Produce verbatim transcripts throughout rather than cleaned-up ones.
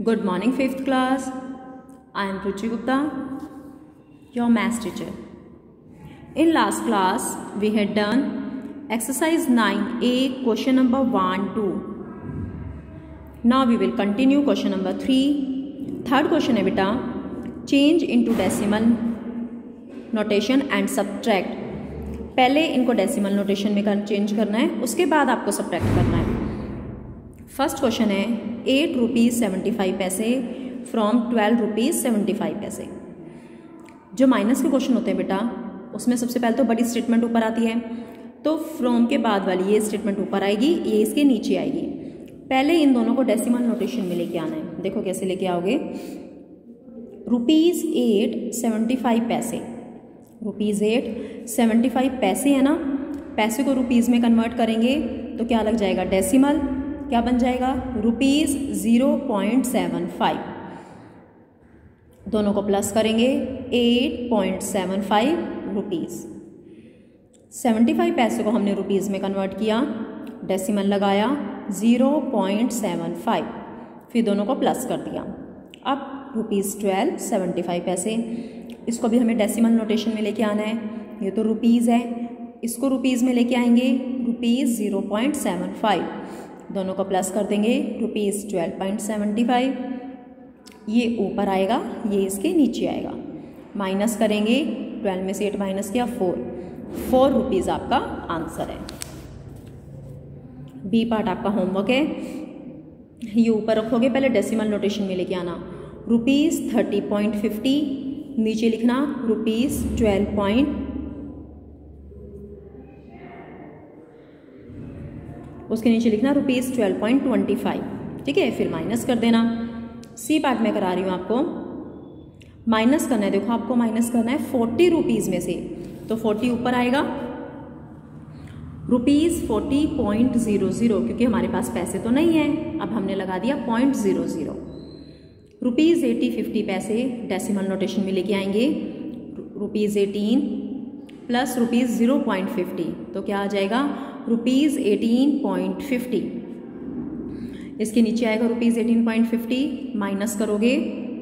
Good morning, fifth class. I am Ruchi Gupta, your maths teacher. In last class, we had done exercise nine A, question number one, two. Now we will continue question number three. Third question है बेटा, change into decimal notation and subtract. पहले इनको decimal notation में change करना है, उसके बाद आपको सब्ट्रैक्ट करना है. फर्स्ट क्वेश्चन है एट रुपीज़ सेवेंटी फाइव पैसे from twelve rupees seventy five पैसे. जो माइनस के क्वेश्चन होते हैं बेटा, उसमें सबसे पहले तो बड़ी स्टेटमेंट ऊपर आती है, तो फ्रॉम के बाद वाली ये स्टेटमेंट ऊपर आएगी, ये इसके नीचे आएगी. पहले इन दोनों को डेसिमल नोटेशन में लेके आना है. देखो कैसे लेके आओगे. रुपीज़ एट सेवेंटी फाइव पैसे, रुपीज़ एट सेवेंटी फाइव पैसे है ना, पैसे को रुपीज़ में कन्वर्ट करेंगे तो क्या लग जाएगा, डेसिमल. क्या बन जाएगा, rupees zero point seven five. दोनों को प्लस करेंगे, eight point seven five rupees. Seventy five पैसे को हमने रुपीज़ में कन्वर्ट किया, डेसिमल लगाया ज़ीरो पॉइंट सेवन फाइव, फिर दोनों को प्लस कर दिया. अब रुपीज़ ट्वेल्व सेवेंटी फाइव पैसे, इसको भी हमें डेसिमल नोटेशन में लेके आना है. ये तो रुपीज़ है, इसको रुपीज़ में लेके आएंगे, rupees zero point seven five, दोनों को प्लस कर देंगे, rupees twelve point seventy five. ये ऊपर आएगा, ये इसके नीचे आएगा. माइनस करेंगे, ट्वेल्व में से एट माइनस किया, फोर. फोर रुपीज़ आपका आंसर है. बी पार्ट आपका होमवर्क है. ये ऊपर रखोगे, पहले डेसिमल नोटेशन में लेके आना, रुपीज़ थर्टी पॉइंट फिफ्टी, नीचे लिखना रुपीज़ ट्वेल्व पॉइंट, उसके नीचे लिखना rupees twelve point twenty five. ठीक है, फिर माइनस कर देना. सी पार्ट में करा रही हूँ आपको. माइनस करना है, देखो आपको माइनस करना है फोर्टी रुपीज़ में से, तो फोर्टी ऊपर आएगा, rupees forty point zero zero, क्योंकि हमारे पास पैसे तो नहीं है, अब हमने लगा दिया point zero zero. Rupees eighty fifty पैसे डेसिमल नोटेशन में लेके आएंगे, rupees eighteen plus rupees zero point fifty, तो क्या आ जाएगा, रुपीज़ एटीन पॉइंट फिफ्टी. इसके नीचे आएगा rupees eighteen point fifty. Minus करोगे,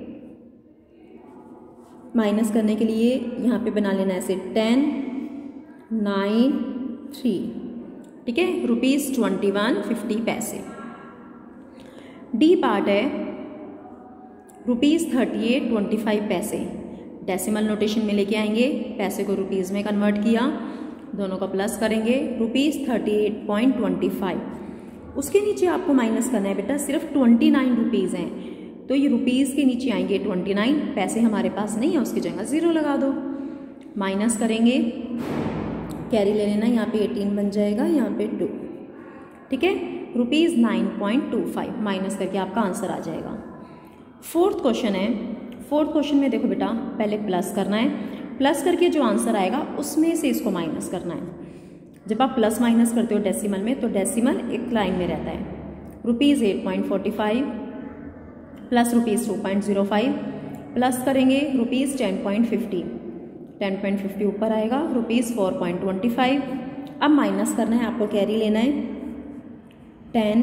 माइनस करने के लिए यहाँ पे बना लेना ऐसे टेन नाइन थ्री. ठीक है, रुपीज़ ट्वेंटी वन फिफ्टी पैसे. डी पार्ट है rupees thirty eight twenty five पैसे, डेसिमल नोटेशन में लेके आएंगे, पैसे को रुपीज़ में कन्वर्ट किया, दोनों को प्लस करेंगे, rupees thirty eight point twenty five. उसके नीचे आपको माइनस करना है बेटा, सिर्फ ट्वेंटी नाइन रुपीज़ हैं, तो ये रुपीज़ के नीचे आएंगे ट्वेंटी नाइन, पैसे हमारे पास नहीं है, उसकी जगह ज़ीरो लगा दो. माइनस करेंगे, कैरी ले लेना, यहाँ पे एटीन बन जाएगा, यहाँ पे टू. ठीक है, rupees nine point two five, minus करके आपका आंसर आ जाएगा. फोर्थ क्वेश्चन है. फोर्थ क्वेश्चन में देखो बेटा, पहले प्लस करना है, प्लस करके जो आंसर आएगा उसमें से इसको माइनस करना है. जब आप प्लस माइनस करते हो डेसिमल में, तो डेसिमल एक लाइन में रहता है. Rupees eight point forty five plus rupees two point zero five, plus करेंगे rupees ten point fifty, ten point fifty ऊपर आएगा, rupees four point twenty five. अब माइनस करना है, आपको कैरी लेना है, टेन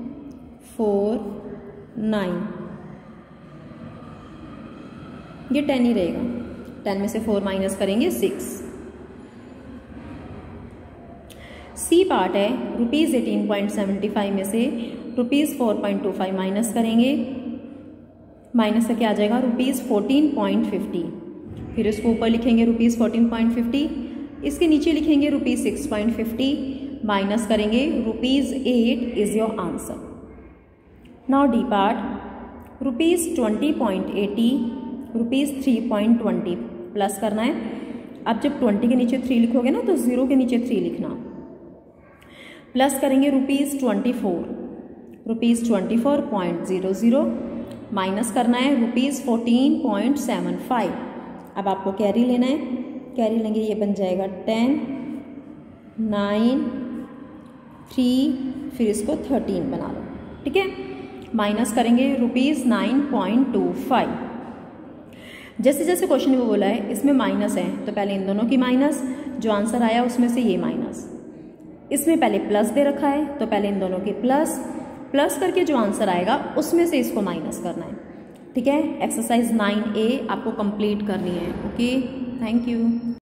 फोर नाइन, ये टेन ही रहेगा. टेन में से फोर माइनस करेंगे, सिक्स. सी पार्ट है rupees eighteen point seventy five में से rupees four point two five minus करेंगे, माइनस करके आ जाएगा रुपीज़ फोर्टीन पॉइंट फिफ्टी. फिर इसको ऊपर लिखेंगे रुपीज़ फोर्टीन पॉइंट फिफ्टी, इसके नीचे लिखेंगे rupees six point fifty, minus करेंगे, rupees eight is your answer. Now D part, rupees twenty point eighty, rupees three point twenty, plus करना है. अब जब ट्वेंटी के नीचे थ्री लिखोगे ना, तो ज़ीरो के नीचे थ्री लिखना. प्लस करेंगे rupees twenty four, rupees twenty four point zero zero, minus करना है rupees fourteen point seven five. अब आपको कैरी लेना है, कैरी लेंगे, ये बन जाएगा टेन नाइन थ्री, फिर इसको थर्टीन बना लो. ठीक है, माइनस करेंगे rupees nine point two five. जैसे जैसे क्वेश्चन में बोला है इसमें माइनस है, तो पहले इन दोनों की माइनस, जो आंसर आया उसमें से ये माइनस. इसमें पहले प्लस दे रखा है, तो पहले इन दोनों के प्लस, प्लस करके जो आंसर आएगा उसमें से इसको माइनस करना है। ठीक है, एक्सरसाइज नाइन ए आपको कंप्लीट करनी है। Okay, thank you.